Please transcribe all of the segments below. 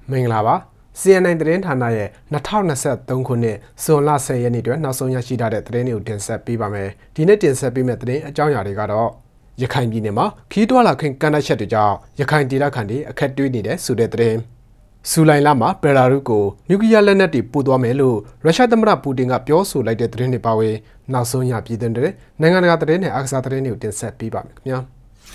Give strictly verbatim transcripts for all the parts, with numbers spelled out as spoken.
မင်္ဂလာပါ C N N သတင်းဌာနရဲ့၂၀၂၃ခုနှစ်ဇွန်လ၁၀ရက်နေ့အတွက်နောက်ဆုံးရရှိထားတဲ့သတင်းတွေကိုတင်ဆက်ပေးပါမယ်။ဒီနေ့တင်ဆက်ပေးမယ့်သတင်းအကြောင်းအရာတွေကတော့ရခိုင်ပြည်နယ်မှာခီးတွာလာခွင့်ကန့်သတ်ချက်တွေကြောင့်ရခိုင်ဒေသခံတွေအခက်တွေ့နေတဲ့ဆိုတဲ့သတင်း။ဇူလိုင်လမှာဘယ်လာရုစ်ကိုနျူကလ িয়ার လက်နက်တွေပို့သွားမယ်လို့ရုရှားသမ္မတပူတင်ကပြောဆိုလိုက်တဲ့သတင်းတွေပါဝင်နောက်ဆုံးရပြည်တွင်းတဲ့နိုင်ငံတကာသတင်းနဲ့အားကစားသတင်းတွေကိုတင်ဆက်ပေးပါမယ်ခင်ဗျာ။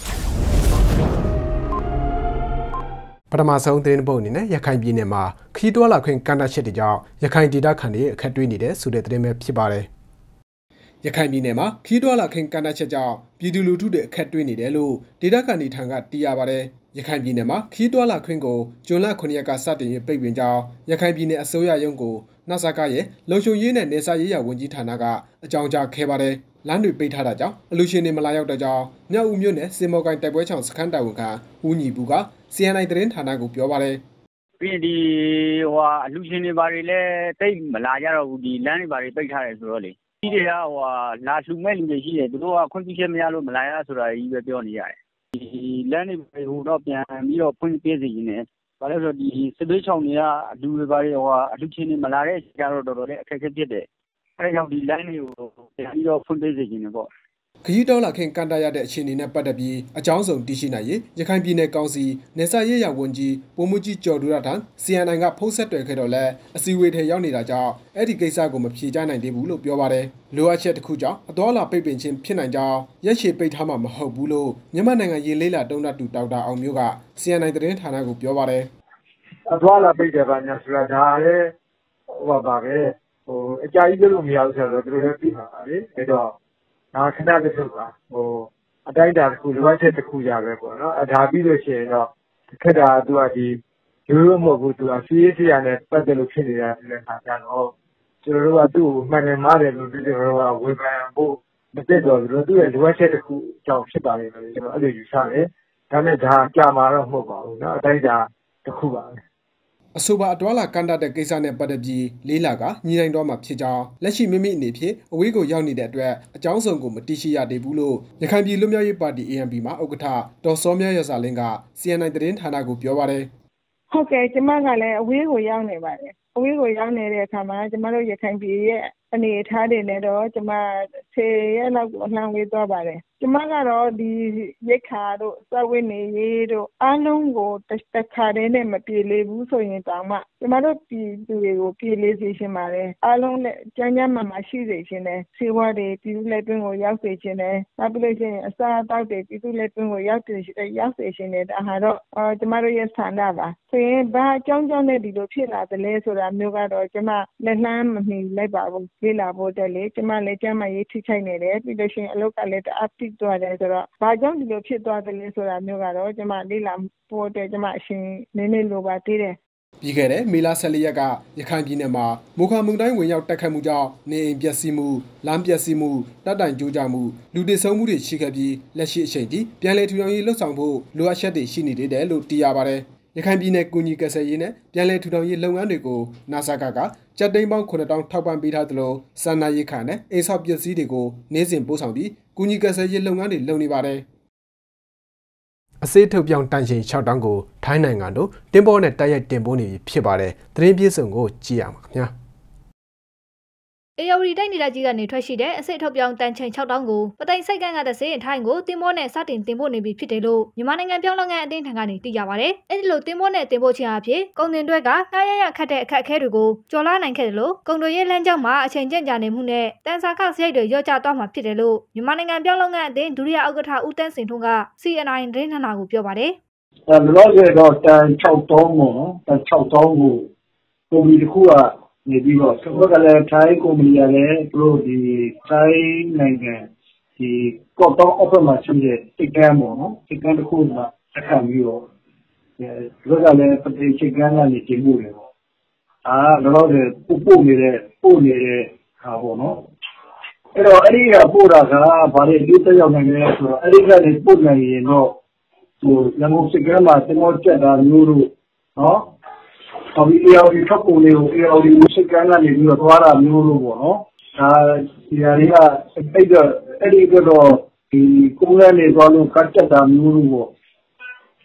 ပထမဆုံးသတင်းပုတ်အနေနဲ့ရခိုင်ပြည်နယ်မှာခီးတွာလာခွင့်ကန့်သတ်ချက်တွေကြောင့်ရခိုင်ဒေသခံတွေအခက်တွေ့နေတဲ့ဆိုတဲ့သတင်းပဲဖြစ်ပါတယ်။ရခိုင်ပြည်နယ်မှာခီးတွာလာခွင့်ကန့်သတ်ချက်ကြောင့်ပြည်သူလူထုတွေအခက်တွေ့နေတယ်လို့ဒေသခံတွေထံကသိရပါတယ်။ရခိုင်ပြည်နယ်မှာခီးတွာလာခွင့်ကိုဇွန်လခုနှစ်ရက်ကစတင်ပြီးပိတ်ပင်ကြောင်းရခိုင်ပြည်နယ်အစိုးရရုံးကိုနစကရဲ့လုံခြုံရေးနဲ့နေစာရေးရာဝန်ကြီးဌာနကအကြောင်းကြားခဲ့ပါတယ်။လမ်းတွေပိတ်ထားတာကြောင့်အလူရှင်တွေမလာရောက်တဲ့ကြောင်းမြောက်ဦးမြို့နယ်စင်မော်ကိုင်တိုက်ပွဲချောင်စခန်းတာဝန်ခံဦးညီဘူးကC N N သတင်းဌာနကိုပြောပါတယ်။ပြီးရင်ဒီဟိုအလူရှင်တွေဘာတွေလဲတိတ်မလာကြတော့ဘူးဒီလမ်းတွေဘာတွေပိတ်ထားတယ်ဆိုတော့လေ။ဒီတွေကဟိုလာလှူမဲ့လူတွေရှိတယ်သူတို့ကခွင့်ပြုချက်မရလို့မလာရဆိုတာကြီးပဲပြောနေရတယ်။ဒီလမ်းတွေဟိုတော့ပြန်ပြီးတော့ဖွင့်ပေးစီနေတယ်။ဘာလဲဆိုတော့ဒီစစ်ဘေးချောင်တွေကအလူတွေဘာတွေဟိုအလူချင်းတွေမလာတဲ့ကြတော့တော်တော်လေးအခက်အခဲဖြစ်တယ်။အဲဒါကြောင့်ဒီလမ်းတွေကိုပြန်ပြီးတော့ဖွင့်ပေးစီနေပေါ့။ခရီးတောလာခင်ကန်တရတဲ့အခြေအနေနဲ့ပတ်သက်ပြီးအကြောင်းစုံတည်ရှိနိုင်ရေးရခိုင်ပြည်နယ်ကောင်စီနေစာရေးရာဝန်ကြီးပုံမှုကြီးကျော်ဒူရထံ C N N ကဖုံးဆက်တွေ့ခဲ့တော့လဲအစီအဝေးထဲရောက်နေတာကြောင့်အဲ့ဒီကိစ္စကိုမဖြေချနိုင်သေးဘူးလို့ပြောပါတယ်လိုအပ်ချက်တစ်ခုကြောင့်အတော်လာပိတ်ပင်ခြင်းဖြစ်နိုင်ကြောင်းရက်ရှည်ပိတ်ထားမှာမဟုတ်ဘူးလို့မြန်မာနိုင်ငံရေးလေးလာတုံးတတူဒေါက်တာအောင်မျိုးက C N N သတင်းဌာနကိုပြောပါတယ်အတော်လာပိတ်တယ်ပါညာဆိုတာဒါလည်းဟိုပါပဲဟိုအကြိုက်လို့မရဘူးဆိုတော့သူတို့လည်းပြီးပါပါလေအဲ့တော့ဒါခဏတစ်ခုပါဟိုအတိုင်းတာတစ်ခုလိုအပ်ချက်တစ်ခုရပဲပေါ့နော်အဒါပြီးလို့ရှိရင်တော့ခက်တာသူကဒီရိုးရိုးမဟုတ်ဘူးသူကစီးရေးစီရနဲ့ပတ်သက်လို့ဖြစ်နေတာလည်းခါကြတော့ကျွန်တော်တို့ကသူ့ကိုမှန်တယ်မားတယ်လို့ကျွန်တော်တို့ကဝေဖန်ဖို့မတက်တော့ဘူးသူ့ရဲ့လိုအပ်ချက်တစ်ခုအကြောင်းဖြစ်ပါလိမ့်မယ်ကျွန်တော်အဲ့လိုယူဆတယ်ဒါနဲ့ဒါကြာမှာတော့မဟုတ်ပါဘူးနော်အတိုင်းတာတစ်ခုပါပဲအဆိုပါအတော်လာကန်တတဲ့ကိစ္စနဲ့ပတ်သက်ပြီးလေးလာကညီနိုင်တော့မှာဖြစ်ကြောင်းလက်ရှိမိမိအနေဖြင့်အဝေးကိုရောက်နေတဲ့အတွက်အကြောင်းစုံကိုမသိရှိရသေးဘူးလို့ရခိုင်ပြည်လွတ်မြောက်ရေးပါတီ A N P မှာဥက္ကဋ္ဌဒေါ်စောမြရစာလင်းက C N N သတင်းဌာနကိုပြောပါတယ်ဟုတ်ကဲ့ကျမကလည်းအဝေးကိုရောက်နေပါတယ်အဝေးကိုရောက်နေတဲ့အခါမှာကျမတို့ရခိုင်ပြည်ရဲ့အနေအထားတွေနဲ့တော့ကျမဆယ်ရက်လောက်အနှံ့ဝေးသွားပါတယ်ကျမကတော့ဒီရိတ်ခါတို့စဝိနေရေးတို့အားလုံးကိုတစ်ခါတည်းနဲ့မပြေလေဘူးဆိုရင်တောင်မှကျမတို့ပြည်သူတွေကိုပြေလေစေချင်ပါတယ်အားလုံးနဲ့ကြမ်းကြမ်းမှမှရှိစေချင်တယ်ဆေးဝါးတွေပြည်သူလက်တွင်းကိုရောက်စေချင်တယ်နောက်ပြီးလို့ရှိရင်အစားအသောက်တွေပြည်သူလက်တွင်းကိုရောက်တယ်ရောက်စေချင်တယ်ဒါဟာတော့အော်ကျမတို့ရဲ့ဆန္ဒပါဆိုရင်ဘာအကြောင်းကြောင့်လဲဒီလိုဖြစ်လာတယ်လဲဆိုတာမျိုးကတော့ကျမလက်လှမ်းမမီလိုက်ပါဘူးလေ့လာဖို့တက်လေကျမလည်းကျမရေးထိချိုက်နေတယ်ပြီးလို့ရှိရင်အလုပ်ကလည်းတအားတိသွားတယ်ဆိုတော့ဘာကြောင့်ဒီလိုဖြစ်သွားတယ်လဲဆိုတာမျိုးကတော့ကျမလေ့လာဖို့အတွက်ကျမအရှင်နည်းနည်းလိုပါသေးတယ်ပြီးခဲ့တဲ့မေလ၁၄ရက်ကရခိုင်ပြည်နယ်မှာမိုခါမုန်တိုင်းဝင်ရောက်တိုက်ခတ်မှုကြောင့်နေအိမ်ပျက်စီးမှုလမ်းပျက်စီးမှုတပ်တိုင်ကျိုးကျမှုလူတည်ဆုံမှုတွေရှိခဲ့ပြီးလက်ရှိအချိန်ထိပြန်လည်ထူထောင်ရေးလှုပ်ဆောင်ဖို့လိုအပ်ချက်တွေရှိနေသေးတယ်လို့သိရပါတယ်ရခိုင်ပြည်နယ်ကုညီကယ်ဆယ်ရေးနဲ့ပြန်လည်ထူထောင်ရေးလုပ်ငန်းတွေကိုနာဆာကကကြက်သိန်းပေါင်းခုနှစ်တောင်းထောက်ပံ့ပေးထားသလိုစာနာရေးခါနဲ့အိမ်ဆောက်ပစ္စည်းတွေကိုနေ့စဉ်ပို့ဆောင်ပြီးကုညီကယ်ဆယ်ရေးလုပ်ငန်းတွေလုပ်နေပါတယ်အစေးထုတ်ပြောင်းတန်ချိန်၆တောင်းကိုထိုင်းနိုင်ငံတို့တင်ပေါ်နဲ့တိုက်ရိုက်တင်ပို့နေပြီဖြစ်ပါတယ်သတင်းပြည့်စုံကိုကြည့်ရမှာခင်ဗျာအေယာဝတီတိုက်နေတာကြီးကနေထွက်ရှိတဲ့အစစ်ထုတ်ပြောင်းတန်ချိန်၆တောင်းကိုပသိမ်စိတ်ကန်းကတစေထိုင်းကိုတင်ပို့နဲ့စတင်တင်ပို့နေပြီဖြစ်တယ်လို့မြန်မာနိုင်ငံပြောင်းလုပ်ငန်းအသင်းထံကနေသိရပါတယ်။အဲဒီလိုတင်ပို့နဲ့တင်ပို့ခြင်းအဖြစ်ကုန်တင်တွက်ကကားရရခတ်တဲ့အခက်အခဲတွေကိုကျော်လွှားနိုင်ခဲ့တယ်လို့ကုန်တွေရဲ့လမ်းကြောင်းမှာအချိန်ကျဉ်ကြာနေမှုနဲ့တန်စာခစရိတ်တွေရော့ကျသွားမှာဖြစ်တယ်လို့မြန်မာနိုင်ငံပြောင်းလုပ်ငန်းအသင်းဒုတိယဥက္ကဋ္ဌဦးတန်းစင်ထွန်းက C N N သတင်းဌာနကိုပြောပါတယ်။အဲလိုဆိုတော့တန်၆တောင်းပေါ့နော်တန်၆တောင်းကိုကုန်ပြီတစ်ခုကနေပြီးတော့သူကလည်းထိုင်းကုမ္ပဏီကလည်းသူတို့ဒီထိုင်းနိုင်ငံဒီကော့တောင်းအောက်ဘက်မှာရှိတဲ့စိတ်ကမ်းပေါ့နော်စိတ်ကမ်းတစ်ခုမှာဆက်ခံပြီးတော့သူကလည်းပတိစိတ်ကမ်းကနေတင်ပို့တယ်ပေါ့အာတော့ပို့ပို့နေတဲ့ပို့နေတဲ့ဟာပေါ့နော်အဲ့တော့အဲ့ဒီကပို့တာကဘာလဲဒီတက်ရောက်နိုင်လဲဆိုတော့အဲ့ဒီကနေပို့နိုင်ရင်တော့ဟိုရန်ကုန်စိတ်ကမ်းမှာတင်မောကျက်တာမျိုးတို့နော်ဟောဒီအေအော်ဒီထောက်ကုန်လေးကိုအေအော်ဒီစိတ်ကမ်းကနေပြီးတော့သွားတာမျိုးလို့ပေါ့နော်ဒါဒီဟာတွေကအဲ့တော့အဲ့ဒီကတော့ဒီကုန်းလမ်းနေသွားလို့ကတ်တက်တာမျိုးလို့ပေါ့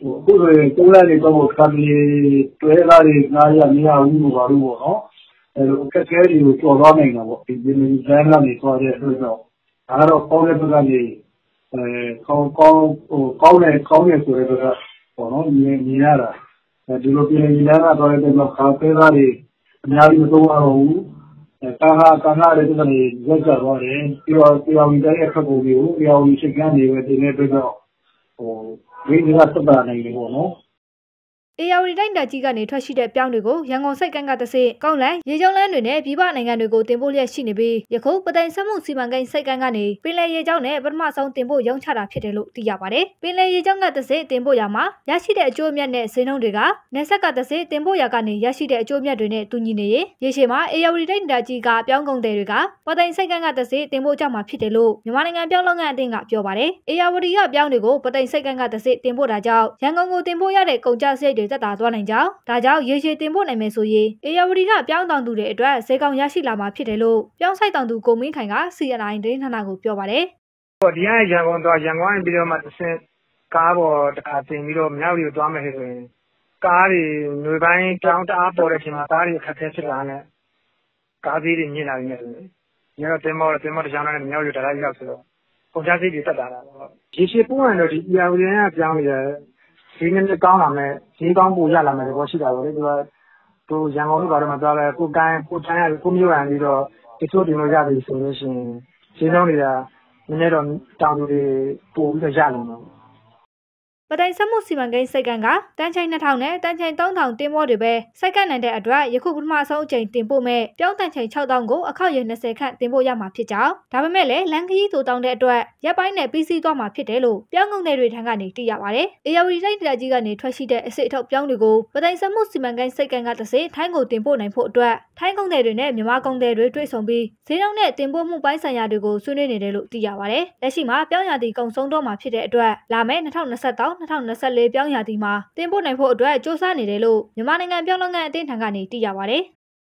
အခုဆိုရင်သုံးလနေတော့ခါလီတွဲလာတွေငါးရမရဘူးလို့ပါလို့ပေါ့နော်အဲလိုအခက်အခဲတွေကိုကျော်သွားနိုင်တာပေါ့ဒီဒီလိုဇန်လာနေသွားတဲ့အတွက်တော့ဒါကတော့ကောင်းတဲ့ဘက်ကနေအဲကောင်းကောင်းဟိုကောင်းတယ်ကောင်းတယ်ဆိုတဲ့ဘက်ကပေါ့နော်မြင်မြင်ရတာဒီလိုပြည်နေလာတော့တဲ့တော့ခါပဲသားတွေအများကြီးမသုံးရတော့ဘူးကာဟာကာဟာတဲ့တူတွေရက်ကြသွားတယ်ပြီးတော့ပြောင်းတဲ့အခက်ကိုတွေကိုပြောင်းရှိကနေပဲဒီနေ့တော့ဟိုဝိညာဉ်ကသက်သာနိုင်တယ်ပေါ့နော်အေယာဝတီတိုင်းဒေသကြီးကနေထွက်ရှိတဲ့ပြောင်းတွေကိုရန်ကုန်စိတ်ကန်းကတဆင့်ကောင်းလန်ရေကြောင်းလမ်းတွေနဲ့ပြည်ပနိုင်ငံတွေကိုတင်ပို့လျက်ရှိနေပြီးယခုပတိုင်ဆက်မှုစီမံကိန်းစိတ်ကန်းကနေပင်လယ်ရေကြောင်းနဲ့ပထမဆုံးတင်ပို့ရောင်းချတာဖြစ်တယ်လို့သိရပါတယ်။ပင်လယ်ရေကြောင်းကတဆင့်တင်ပို့ရမှာရရှိတဲ့အကျိုးအမြတ်နဲ့ဈေးနှုန်းတွေကနယ်ဆက်ကတဆင့်တင်ပို့ရကနေရရှိတဲ့အကျိုးအမြတ်တွေနဲ့တူညီနေရင်ရေရှည်မှာအေယာဝတီတိုင်းဒေသကြီးကပြောင်းကုန်တယ်တွေကပတိုင်စိတ်ကန်းကတဆင့်တင်ပို့ကြမှာဖြစ်တယ်လို့မြန်မာနိုင်ငံပြောင်းလုပ်ငန်းအသင်းကပြောပါတယ်။အေယာဝတီကပြောင်းတွေကိုပတိုင်စိတ်ကန်းကတဆင့်တင်ပို့တာကြောင့်ရန်ကုန်ကိုတင်ပို့ရတဲ့ကုန်ကျစရိတ်တွေသက်သာသွားနိုင်ကြောင်းဒါကြောင့်ရေရှည်တင်ပို့နိုင်မယ်ဆိုရင်အေယာဝတီကပြောင်းတောင်သူတွေအတွက်ဈေးကောင်းရရှိလာမှာဖြစ်တယ်လို့ပြောင်းဆိုင်တောင်သူကိုမင်းခိုင်က စီ အန် အိုင် သတင်းဌာနကိုပြောပါတယ်။ဟိုဒီကရန်ကုန်တော့ရန်ကုန်ကနေပြီးတော့မှတစ်ဆင့်ကားပေါ်တခါတင်ပြီးတော့မြောက်ရီကိုသွားမယ်ဆိုရင်ကားတွေຫນွေပိုင်းပြောင်းတအားပေါ်တဲ့အချိန်မှာကားတွေအခက်အခဲဖြစ်လာတဲ့ကားသေးတွေမြင်လာနေတယ်ဆိုရင်ညတော့တင်မောတင်မောတခြားနဲ့မြောက်ရီတလိုက်ရောက်ဆိုတော့ကုန်ကျစရိတ်တွေတက်တာလားပေါ့။ရေရှည်ပို့ရင်တော့ဒီအေယာဝတီကပြောင်းနေတဲ့ဒီနေ့ကောင်းလာမယ်ဒီကောင်းပို့ရလာမယ်ဘောရှိတာပေါ့လေသူကသူရန်ကုန်လို့ကတော့မသွားပဲကိုကိုင်းကိုတိုင်းရကိုမျိုးရန်ပြီးတော့တချို့တင်လို့ရပြီဆိုလို့ရှိရင်ဈေးနှုန်းတွေကနည်းနည်းတော့တောင်သူတွေပို့ပြီးတော့ရလာမှာပတိုင်ဆက်မှုစီမံကိန်းစိတ်ကန်းကတန်းချိန်နှစ်ထောင်နဲ့တန်းချိန်သုံးထောင်တင်ပို့တွေပဲစိုက်ကန်းနိုင်တဲ့အတွက်ယခုပထမဆုံးအချိန်တင်ပို့မဲ့ပြောင်းတန်းချိန်ခြောက်သောင်းကိုအခောက်ရည်နှစ်ဆယ်ခန့်တင်ပို့ရမှာဖြစ်ကြောင်းဒါပေမဲ့လည်းလန်ခရီးတိုတောင်းတဲ့အတွက်ရက်ပိုင်းနဲ့ပြီးစီးသွားမှာဖြစ်တယ်လို့ပြောင်းကုန်တွေထံကနေသိရပါတယ်။အေယာဝတီတိုင်းဒေသကြီးကနေထွက်ရှိတဲ့အစစ်အထုပ်ပြောင်းတွေကိုပတိုင်ဆက်မှုစီမံကိန်းစိတ်ကန်းကတစ်စိထိုင်းကိုတင်ပို့နိုင်ဖို့အတွက်ထိုင်းကုန်တွေနဲ့မြန်မာကုန်တွေတွေ့ဆုံပြီးဈေးနှုန်းနဲ့တင်ပို့မှုပိုင်းဆိုင်ရာတွေကိုဆွေးနွေးနေတယ်လို့သိရပါတယ်။လက်ရှိမှာပြောင်းရာသီကုန်ဆုံးတော့မှာဖြစ်တဲ့အတွက်လာမယ့်၂၀၂၃-၂၀၂၄ပြောင်းရာသီမှာတင်ပို့နိုင်ဖို့အတွက်စ조사နေတယ်လို့မြန်မာနိုင်ငံပြောင်းလုပ်ငန်းအသင်းထံကနေသိရပါတယ်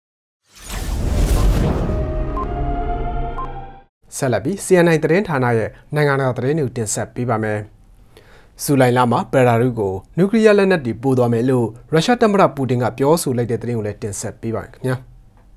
ဆက်လက်ပြီး စီ အန် အိုင် သတင်းဌာနရဲ့နိုင်ငံတကာသတင်းတွေတင်ဆက်ပေးပါမယ်။ဇူလိုင်လမှာဘယ်လာရုစ်ကိုနျူကလ িয়ার လက်နက်တွေပို့သွားမယ်လို့ရုရှားသမ္မတပူတင်ကပြောဆိုလိုက်တဲ့သတင်းကိုလည်းတင်ဆက်ပေးပါမယ်ခင်ဗျာ။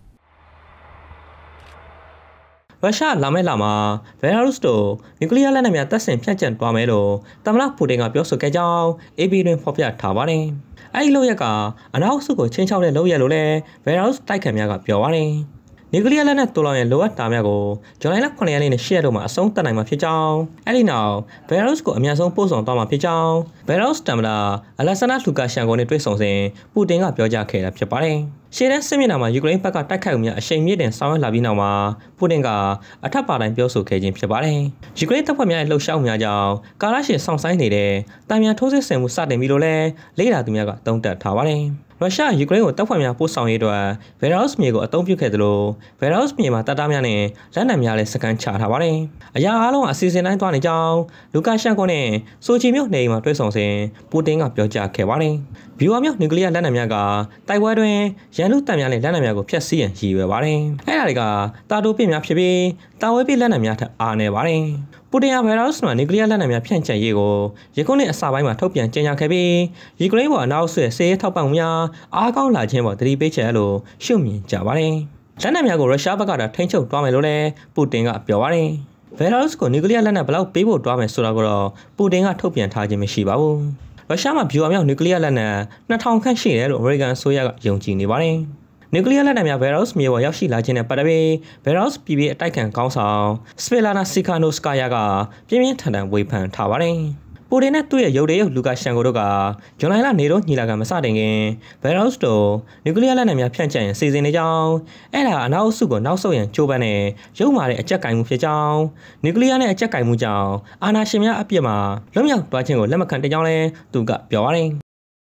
ရုရှားလာမယ့်လမှာဘယ်လာရုစ်တို့နျူကလ িয়ার လက်နက်များတပ်ဆင်ဖြန့်ကျက်သွားမယ်လို့သမ္မတပူတင်ကပြောဆိုခဲ့ကြောင်း အေပီ တွင်ဖော်ပြထားပါတယ်။အဲဒီလုပ်ရက်ကအနောက်စုကိုချင်းချောက်တဲ့လုပ်ရက်လို့လည်းဘယ်လာရုစ်တိုက်ခိုက်များကပြောပါတယ်။နျူကလ িয়ার လက်နက်တိုးလောင်ရဲ့လိုအပ်တာများကိုဇူလိုင်လခုနှစ်ရက်နေ့နဲ့ရှစ်ရက်တို့မှာအဆုံးသတ်နိုင်မှာဖြစ်ကြောင်းအဲဒီနောက်ဘယ်လာရုစ်ကိုအများဆုံးပို့ဆောင်သွားမှာဖြစ်ကြောင်းဘယ်လာရုစ်သမ္မတအလက်ဆန်နာလူကာရှန်ကိုနဲ့တွေ့ဆုံစဉ်ပူတင်ကပြောကြားခဲ့တာဖြစ်ပါတယ်။ရှေ့တန်းစစ်မျက်နှာမှာယူကရိန်းဘက်ကတိုက်ခိုက်မှုများအရှိန်မြင့်တင်ဆောင်ရွက်လာပြီးနောက်မှာပူတင်ကအထက်ပါတိုင်းပြောဆိုခဲ့ခြင်းဖြစ်ပါတယ်။ယူကရိန်းတပ်ဖွဲ့များရဲ့လှုပ်ရှားမှုများကြောင့်ကာလရှည်ဆောင်ဆိုင်နေတဲ့တံမြန်ထိုးစစ်ဆင်မှုစတင်ပြီးလို့လည်းလေ့လာသူများကသုံးသပ်ထားပါတယ်။ရုရှားယူကရိန်းကိုတပ်ဖွဲ့များပို့ဆောင်ရေးအတွက်ဘယ်လာရုစ်မြေကိုအသုံးပြုခဲ့သလိုဘယ်လာရုစ်မြေမှာတပ်သားများနဲ့လက်နက်များလည်းစကန်ချထားပါတယ်။အရာအားလုံးအစီအစဉ်တိုင်းသွားနေကြောင်းလူကာရှန်ကိုနဲ့ဆိုချီမြို့နေမှာတွေ့ဆုံစဉ်ပူတင်ကပြောကြားခဲ့ပါတယ်။ဘီဝါမြို့နျူကလ িয়ার လက်နက်များကတိုက်ပွဲတွင်ရန်လူတပ်များနဲ့လက်နက်များကိုဖျက်ဆီးရန်ရည်ရွယ်ပါတယ်။အဲဒါတွေကတာတိုပစ်များဖြစ်ပြီးတာဝဲပစ်လက်နက်များထက်အားနည်းပါတယ်။ပူတင်ကဘယ်လာရုစ်မှာနျူကလ িয়ার လက်နက်များဖြန့်ကျက်ရေးကိုယခုနှစ်အစပိုင်းမှာထုတ်ပြန်ကြေညာခဲ့ပြီးယူကရိန်းပေါ်အနောက်ဆွေစစ်ရေးထောက်ပံ့မှုများအားကောင်းလာခြင်းပေါ်တတိပေးချက်လို့ရှုမြင်ကြပါတယ်။လက်နက်များကိုရုရှားဘက်ကထိန်းချုပ်သွားမယ်လို့လည်းပူတင်ကပြောပါတယ်။ဘယ်လာရုစ်ကိုနျူကလ িয়ার လက်နက်ဘယ်လောက်ပေးဖို့တွားမယ်ဆိုတာကိုတော့ပူတင်ကထုတ်ပြန်ထားခြင်းမရှိပါဘူး။ရုရှားမှာဗျူဟာမြောက်နျူကလ িয়ার လက်နက်နှစ်ထောင်ခန့်ရှိတယ်လို့အမေရိကန်အစိုးရကယုံကြည်နေပါတယ်။နျူကလ িয়ার လက်နက်များဘယ်လာရုစ်မြေပေါ်ရောက်ရှိလာခြင်းနဲ့ပတ်သက်ပြီးဘယ်လာရုစ်ပြည်ပြည်အတိုက်ခံကောင်းဆောင်စပီလာနာစီကာနိုစကာယာကပြင်းပြင်းထန်ထန်ဝေဖန်ထားပါတယ်။ပူတင်နဲ့သူ့ရဲ့ရုပ်တရက်လူကာရှန်ကိုတို့ကဇွန်လနေတော့ညီလာခံမစတင်ခင်ဘယ်လာရုစ်တို့နျူကလ িয়ার လက်နက်များဖြန့်ကျက်ရန်စီစဉ်နေကြောင်းအဲ့ဒါအနောက်စုကိုနောက်ဆုတ်ရန်ကြိုးပမ်းတဲ့ရုပ်မာတဲ့အကြက်ကင်မှုဖြစ်ကြောင်းနျူကလ িয়ার နဲ့အကြက်ကင်မှုကြောင့်အာဏာရှင်များအပြစ်မှာလွတ်မြောက်သွားခြင်းကိုလက်မခံတဲ့ကြောင်းလည်းသူကပြောပါတယ်။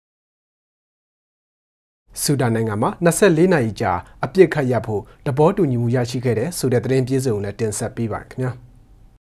ဆူဒန်နိုင်ငံမှာ၂၄နာရီကြာအပြစ်ခတ်ရဖို့သဘောတူညီမှုရရှိခဲ့တဲ့ဆိုတဲ့သတင်းပြေဆုံးကိုလည်းတင်ဆက်ပေးပါခင်ဗျာ။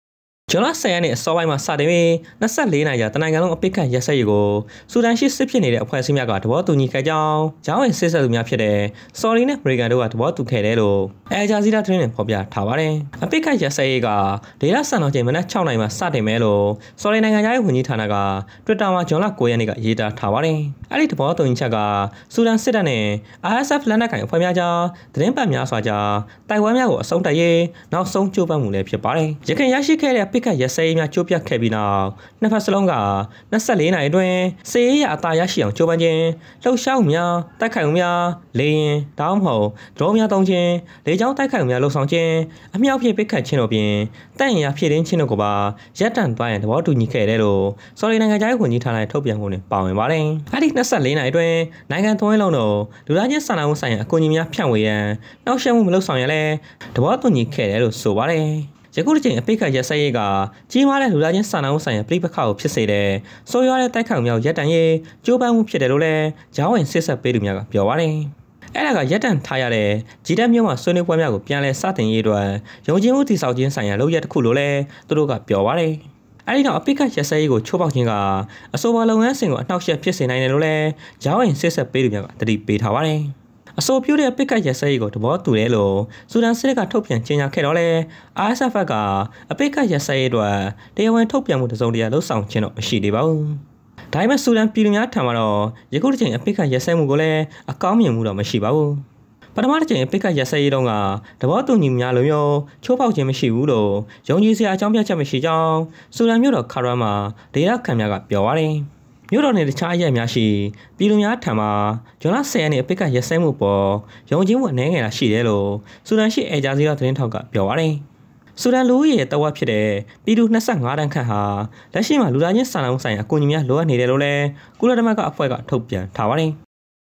ကျွန်တော်ဆယ်ရက်နဲ့အစောပိုင်းမှာစတင်ပြီးနှစ်ဆက်လေးနိုင်ကြာတနိုင်ငံလုံးအပိတ်ခတ်ရက်စက်ရေးကိုဆူဒန်ရှိစစ်ဖြစ်နေတဲ့အဖွဲ့အစည်းများကသဘောတူညီခဲ့ကြောင်းဂျောင်းဝင်စစ်ဆက်သူများဖြစ်တဲ့ဆော်ရီနဲ့အမေရိကန်တို့ကသဘောတူခဲ့တယ်လို့အဲဂျာဇီရာသတင်းနဲ့ဖော်ပြထားပါတယ်။အပိတ်ခတ်ရက်စက်ရေးကဒေသစံတော်ချိန်မနက်၆နာရီမှာစတင်မယ်လို့ဆော်ရီနိုင်ငံသားရေးဝန်ကြီးဌာနက Twitter မှာဇွန်လ၉ရက်နေ့ကရေးသားထားပါတယ်။အဲဒီသဘောတူညီချက်ကဆူဒန်စစ်တပ်နဲ့ R S F လက်နက်ကိုင်အဖွဲ့များကြားသတင်းပတ်များစွာကြားတိုင်ဝမ်များကိုအဆုံးတိုက်ရေးနောက်ဆုံးကြိုးပမ်းမှုလည်းဖြစ်ပါတယ်။ရခိုင်ရရှိခဲ့တဲ့ပိတ်ခတ်ရက်စက်ရေးများကြိုးပြတ်ခဲ့ပြီးနောက်နှစ်ဖက်စလုံးကနှစ်ဆက်လေးနိုင်အတွင်းစေရေးရအသာရရှိအောင်ကြိုးပမ်းခြင်းလှုပ်ရှားမှုများတိုက်ခိုက်မှုများလေရင်တောင်းမဟုတ်ဒရုန်းများတုံးခြင်းလေကြောင်းတိုက်ခိုက်မှုများလှုပ်ဆောင်ခြင်းအမြောက်ဖြစ်ပိတ်ခတ်ခြင်းတို့ပြင်တိုက်ရင်ရဖြစ်ရင်းခြင်းတို့ကိုပါရပ်တန့်သွားရန်သဘောတူညီခဲ့တယ်လို့ဆော်ဒီနိုင်ငံသားဝန်ကြီးဌာနရဲ့ထုတ်ပြန်မှုနဲ့ပါဝင်ပါတယ်။အဲဒီနှစ်ဆက်လေးနိုင်အတွင်းနိုင်ငံသုံးလုံးတို့လူသားချင်းစာနာမှုဆိုင်ရာအကူအညီများဖြန့်ဝေရန်နှောက်ယှက်မှုမလုပ်ဆောင်ရလဲသဘောတူညီခဲ့တယ်လို့ဆိုပါတယ်။ယခုတစ်ချိန်အပိတ်ခတ်ရက်စက်ရေးကကြီးမားတဲ့လူသားချင်းစာနာမှုဆိုင်ရာပြိပခါကိုဖြစ်စေတဲ့ဆိုးရွားတဲ့တိုက်ခိုက်မှုများရပ်တန့်ရေးကြိုးပမ်းမှုဖြစ်တယ်လို့လည်းဂျောင်းဝင်စစ်ဆက်ပေးသူများကပြောပါတယ်။အဲ့ဒါကရက်တန့်ထားရတဲ့ဂျီတက်မျိုးမှာဆွေးနွေးပွဲများကိုပြန်လည်စတင်ရေးအတွက်ရုံချင်းမှုတည်ဆောက်ခြင်းဆိုင်ရာလုပ်ရက်တစ်ခုလို့လည်းသူတို့ကပြောပါတယ်။အဲဒီနောက်အပိတ်ခတ်ရက်စက်ရေးကိုချိုးဖောက်ခြင်းကအဆိုပါလုပ်ငန်းစဉ်ကိုအနှောက်အယှက်ဖြစ်စေနိုင်တယ်လို့လည်းဂျောင်းဝင်စစ်ဆက်ပေးသူများကတတိပေးထားပါတယ်။အဆိုပြုတဲ့ပိတ်ကတ်ရက်စက်ရေးကိုသဘောတူတယ်လို့ဆူဒန်စစ်တပ်ကထုတ်ပြန်ကြေညာခဲ့တော့လဲ R S F ကအပိတ်ကတ်ရက်စက်ရေးအတွက်တရားဝင်ထုတ်ပြန်မှုတစုံတရာလှုပ်ဆောင်ခြင်းတော့မရှိသေးပါဘူး။ဒါပေမဲ့ဆူဒန်ပြည်သူများထံမှာတော့ယခုတစ်ချိန်အပိတ်ကတ်ရက်စက်မှုကိုလည်းအကောင်းမြင်မှုတော့မရှိပါဘူး။ပထမတစ်ချိန်အပိတ်ကတ်ရက်စက်ရေးတုန်းကသဘောတူညီမှုများလိုမျိုးချိုးဖောက်ခြင်းမရှိဘူးလို့ယုံကြည်စရာအကြောင်းပြချက်မရှိကြောင်းဆူဒန်မြို့တော်ခါရမ်မှာဒေသခံများကပြောပါတယ်။မြို့တော်နဲ့တခြားအရက်များရှိပြည်သူများထံမှာဂျွန်လဆယ်ရက်နေ့အပိတ်ကရက်စဲမှုပေါ်ရုံချင်းမှုအနေငယ်လာရှိတယ်လို့ဆူဒန်ရှိအဲဂျာဇီရာသတင်းထောက်ကပြောပါတယ်။ဆူဒန်လူဦးရေတဝက်ဖြစ်တဲ့ပြည်သူနှစ်ဆ၅တန်းခန့်ဟာလက်ရှိမှာလူသားချင်းစာနာမှုဆိုင်ရာအကူအညီများလိုအပ်နေတယ်လို့လည်းကုလသမဂ္ဂအဖွဲ့ကထုတ်ပြန်ထားပါတယ်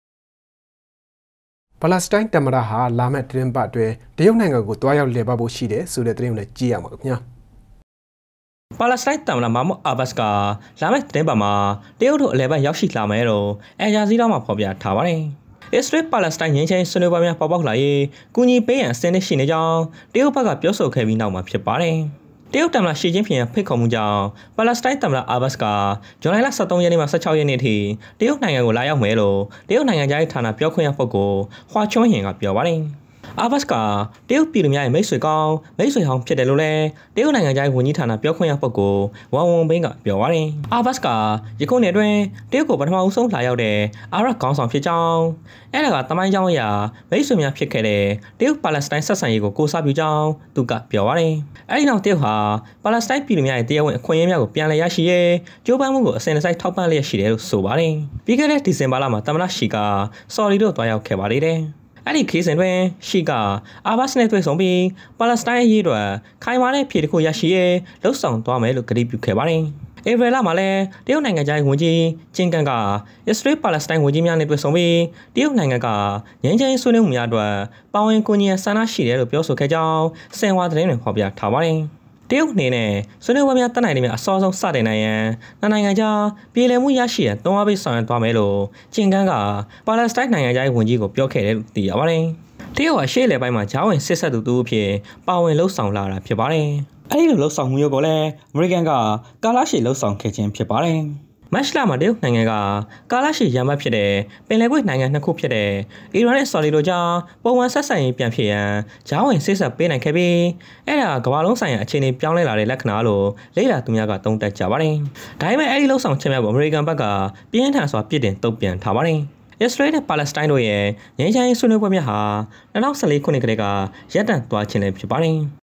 ။ပါလက်စတိုင်းတမရဟာလာမယ့်သတင်းပတ်အတွင်းတရုတ်နိုင်ငံကိုတွားရောက်လည်ပတ်ဖို့ရှိတယ်ဆိုတဲ့သတင်းကိုလည်းကြည့်ရမှာခင်ဗျာ။ပါလက်စတိုင်းတမန်မာမုအာဘတ်ကလာမယ့်သတင်းပတ်မှာတရုတ်တို့အလဲပတ်ရောက်ရှိလာမယ်လို့အဲဂျာဇီရာမှာဖော်ပြထားပါတယ်။အစ္စရေးပါလက်စတိုင်းငြိမ်းချမ်းရေးဆွေးနွေးပွဲများပေါ်ပေါက်လာရေးကူညီပေးရန်အဆင်သင့်ရှိနေကြောင်းတရုတ်ဘက်ကပြောဆိုခဲ့ပြီးနောက်မှာဖြစ်ပါတယ်။တရုတ်တမန်ရှီကျင်းဖျင်ဖိတ်ခေါ်မှုကြောင့်ပါလက်စတိုင်းတမန်အာဘတ်ကဇွန်လဆယ်သုံးရက်နေ့မှဆယ်ခြောက်ရက်နေ့ထိတရုတ်နိုင်ငံကိုလာရောက်မယ်လို့တရုတ်နိုင်ငံသားရေးဌာနပြောခွင့်ရပုဂ္ဂိုလ်ဟွာချွန်းဟင်ကပြောပါတယ်။အာဘတ်ကတရုတ်ပြည်သူများရဲ့မိတ်ဆွေကောင်းမိတ်ဆွေဟောင်းဖြစ်တယ်လို့လည်းတရုတ်နိုင်ငံသားဝန်ကြီးဌာနပြောခွင့်ရပုဂ္ဂိုလ်ဝမ်ဝမ်ဘင်းကပြောပါတယ်။အာဘတ်ကယခုနှစ်အတွင်းတရုတ်ကိုပထမဦးဆုံးလာရောက်တဲ့အာရပ်ခေါင်းဆောင်ဖြစ်ကြောင်းအဲ့ဒါကတမိုင်းကြောင်းအရာမိတ်ဆွေများဖြစ်ခဲ့တဲ့တရုတ်ပါလက်စတိုင်းဆက်ဆံရေးကိုကိုးစားပြုကြောင်းသူကပြောပါတယ်။အဲဒီနောက်တရုတ်ဟာပါလက်စတိုင်းပြည်သူများရဲ့တရားဝင်အခွင့်အရေးများကိုပြန်လည်ရရှိရေးကြိုးပမ်းမှုကိုအစဉ်တစိုက်ထောက်ပံ့လျက်ရှိတယ်လို့ဆိုပါတယ်။ပြီးခဲ့တဲ့ဒီဇင်ဘာလမှာသမ္မတရှီကဆော်ရီတို့တွားရောက်ခဲ့ပါသေးတယ်။အဲ့ဒီခီးစဉ်တွင်ရှီကအာဘတ်နဲ့တွေ့ဆုံပြီးပါလက်စတိုင်းအရေးအတွက်ခိုင်မာတဲ့ပြည်တစ်ခုရရှိရေးလှုံ့ဆော်သွားမယ်လို့ကတိပြုခဲ့ပါတယ်။ဧပြီလမှာလည်းတရုတ်နိုင်ငံသားဝန်ကြီးကျင်းကန်ကအစ္စရေးပါလက်စတိုင်းဝန်ကြီးများနဲ့တွေ့ဆုံပြီးတရုတ်နိုင်ငံကငြိမ်းချမ်းရေးဆွေးနွေးမှုများအတွက်ပါဝင်ကူညီဆန္ဒရှိတယ်လို့ပြောဆိုခဲ့ကြောင်းစင်ဝါသတင်းတွင်ဖော်ပြထားပါတယ်။တရုတ်အနေနဲ့ဆွေးနွေးပွဲများတက်နိုင်တဲ့များအစောဆုံးစတင်နိုင်ရန်နှစ်နိုင်ငံကြားပြည်လည်မှုရရှိရန်တွန်းအားပေးဆောင်ရွက်သွားမယ်လို့ကျင်းကန်ကပါလက်စတိုင်းနိုင်ငံသားဝန်ကြီးကိုပြောခဲ့တယ်လို့သိရပါတယ်။တရုတ်ကရှေ့လယ်ပိုင်းမှာဂျာဝင်စစ်ဆက်သူတူအဖြစ်ပါဝင်လှုပ်ဆောင်လာတာဖြစ်ပါတယ်။အဲဒီလိုလှုပ်ဆောင်မှုမျိုးကိုလည်းအမေရိကန်ကကာလာရှီလှုပ်ဆောင်ခဲ့ခြင်းဖြစ်ပါတယ်။မတ်လမှာတရုတ်နိုင်ငံကကာလာရှီရံမတ်ဖြစ်တဲ့ပင်လယ်ကွေ့နိုင်ငံနှစ်ခုဖြစ်တဲ့အီရန်နဲ့ဆော်ဒီတို့ကြားပုံမှန်ဆက်ဆံရေးပြန်ဖြစ်ရန်ဂျာဝင်စစ်ဆက်ပေးနိုင်ခဲ့ပြီးအဲ့ဒါကမ္ဘာလုံးဆိုင်ရာအခြေအနေပြောင်းလဲလာတဲ့လက္ခဏာလို့လေ့လာသူများကသုံးသပ်ကြပါတယ်။ဒါပေမဲ့အဲ့ဒီလှုပ်ဆောင်ချက်များကိုအမေရိကန်ဘက်ကပြင်းထန်စွာပြစ်တင်တုံ့ပြန်ထားပါတယ်။အစ္စရေးနဲ့ပါလက်စတိုင်းတို့ရဲ့ငြိမ်းချမ်းရေးဆွေးနွေးပွဲများဟာ၂၀၁၄ခုနှစ်ကတည်းကရပ်တန့်သွားခြင်းလည်းဖြစ်ပါတယ်။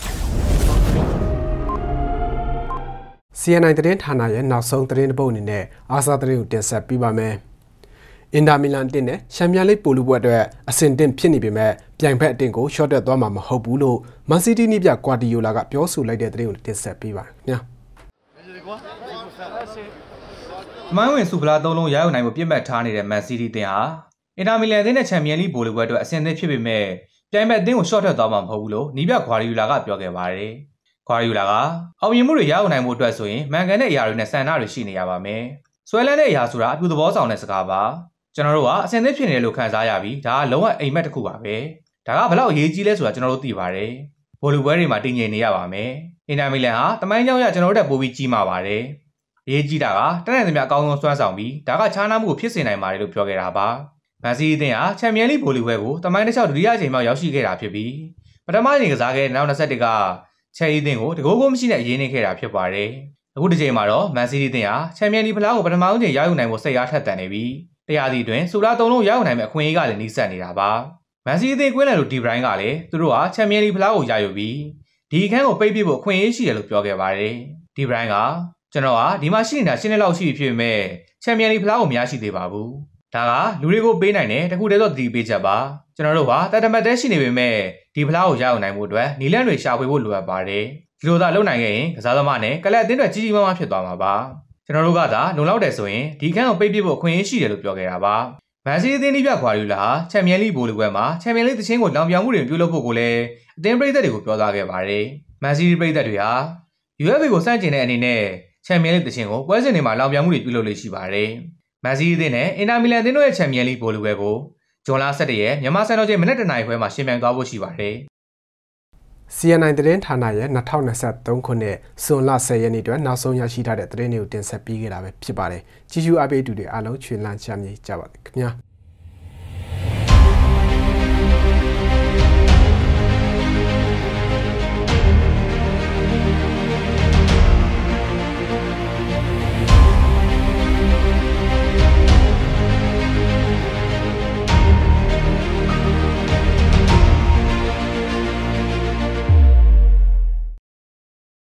C N I သတင်းဌာနရဲ့နောက်ဆုံးသတင်းတစ်ပုဒ်အနေနဲ့အားစားသတင်းကိုတင်ဆက်ပေးပါမယ်။အင်တာမီလန်တင်နဲ့ချန်ပီယံလိပိုလူပွဲအတွက်အဆင့်တင်ဖြစ်နေပေမဲ့ပြိုင်ဖက်အတင်ကိုရှော့တက်သွားမှာမဟုတ်ဘူးလို့မန်စီးတီးနီးပြကွာဒီယိုလာကပြောဆိုလိုက်တဲ့သတင်းကိုတင်ဆက်ပေးပါခင်ဗျာ။မိုင်းဝင်စုဖလားသုံးလုံးရယူနိုင်မှုပြစ်မှတ်ထားနေတဲ့မန်စီးတီးတင်ဟာအင်တာမီလန်တင်နဲ့ချန်ပီယံလိပိုလူပွဲအတွက်အဆင့်တင်ဖြစ်ပေမဲ့ပြိုင်ဖက်အတင်ကိုရှော့တက်သွားမှာမဟုတ်ဘူးလို့နီးပြကွာဒီယိုလာကပြောခဲ့ပါတယ်။ခွာယူလာကအောင်မြင်မှုတွေရယူနိုင်မှုအတွက်ဆိုရင်မှန်ကန်တဲ့အရာတွေနဲ့ဆန္ဒတွေရှိနေရပါမယ်။ဆွဲလန်းတဲ့အရာဆိုတာအပြုသဘောဆောင်တဲ့စကားပါ။ကျွန်တော်တို့ကအဆင်သင့်ဖြစ်နေတယ်လို့ခံစားရပြီးဒါကလုံးဝအိမ်မက်တစ်ခုပါပဲ။ဒါကဘယ်လောက်အရေးကြီးလဲဆိုတာကျွန်တော်တို့သိပါတယ်။ဗိုလ်လူပွဲတွေမှာတည်ငြိမ်နေရပါမယ်။အင်တာမီလန်ဟာတမိုင်းကြောင့်ရကျွန်တော်တို့တက်ပိုးပြီးကြီးမာပါတယ်ရေးကြီးတာကတက်နိုင်သမျှအကောင်းဆုံးစွမ်းဆောင်ပြီးဒါကခြားနားမှုကိုဖြစ်စေနိုင်ပါတယ်လို့ပြောခဲ့တာပါမန်စီးတီးအသင်းဟာချန်ပီယံလိဗိုလ်လုပွဲကိုတမိုင်းတစ်လျှောက်ဒုတိယအကြိမ်မှရောက်ရှိခဲ့တာဖြစ်ပြီးပထမအကြိမ်ကစားခဲ့တဲ့နောက်၂၁ကချယ်လီအသင်းကိုတကိုးကိုမရှိနဲ့အရေးနေခဲ့တာဖြစ်ပါတယ်အခုတစ်ချိန်မှာတော့မန်စီးတီးအသင်းဟာချန်ပီယံလိဖလားကိုပထမအကြိမ်ရယူနိုင်ဖို့စိတ်အားထက်သန်နေပြီးတရားစီအတွင်းစူလာသုံးလုံးရယူနိုင်မဲ့အခွင့်အရေးကလည်းနှိစက်နေတာပါမန်စီးတီးအသင်းကွင်းလန်လိုဒီဘရိုင်းကလည်းသူတို့ဟာချန်ပီယံလိဖလားကိုရယူပြီးဒီအခန်းကိုပိတ်ပစ်ဖို့အခွင့်အရေးရှိတယ်လို့ပြောခဲ့ပါတယ်ဒီဘရိုင်းကကျွန်တော်ဟာဒီမှာရှိနေတာရှင်းနေလောက်ရှိပြီဖြစ်ပေမဲ့ချန်ပီယံလိဖလားကိုမရရှိသေးပါဘူးဒါကလူတွေကိုပေးနိုင်တယ်တခုတည်းသောဒီပေးချက်ပါကျွန်တော်တို့ဟာတတမတ်တဲရှိနေပေမဲ့ဒီဖလားကိုရယူနိုင်မှုအတွက်နီလန့်တွေရှာဖွေဖို့လိုအပ်ပါတယ်ဒီလိုသာလုပ်နိုင်ခဲ့ရင်ကစားသမားနဲ့ကလပ်အသင်းတွေကြီးကြီးမားမားဖြစ်သွားမှာပါကျွန်တော်တို့ကသာလုံလောက်တယ်ဆိုရင်ဒီခန်းကိုပိတ်ပစ်ဖို့အခွင့်အရေးရှိတယ်လို့ပြောခဲ့တာပါမန်စီးတီးအသင်းဒီပြခွာရီလာဟာချန်ပီယံလိဗိုလ်လုပွဲမှာချန်ပီယံလိသချင်းကိုလောင်ပြောင်မှုတွေပြုလုပ်ဖို့ကိုလည်းအသင်းပရိသတ်တွေကိုပြောသားခဲ့ပါတယ်မန်စီးတီးပရိသတ်တွေဟာ ယူ အက်ဖ် အေ ကိုစန့်ကျင်တဲ့အနေနဲ့ချန်ပီယံလိသချင်းကိုပွဲစဉ်တွေမှာလောင်ပြောင်မှုတွေပြုလုပ်လို့ရှိပါတယ်မန်စီးတီးအသင်းနဲ့အင်တာမီလန်အသင်းတို့ရဲ့ချန်ပီယံလိဗိုလ်လုပွဲကိုဇွန်လ၁၁ရက်မြန်မာစံတော်ချိန်မနက်တနာရီခွဲမှာရှင်ပြိုင်သွားဖို့ရှိပါတယ်စီအန်အိုင် သတင်းဌာနရဲ့၂၀၂၃ခုနှစ်ဇွန်လ၁၀ရက်နေ့အတွက်နောက်ဆုံးရရှိထားတဲ့သတင်းတွေကိုတင်ဆက်ပေးခဲ့တာပဲဖြစ်ပါတယ်။ကြည့်ရှုအားပေးသူတွေအားလုံးချွေလန်းချမ်းမြေ့ကြပါစေခင်ဗျာ။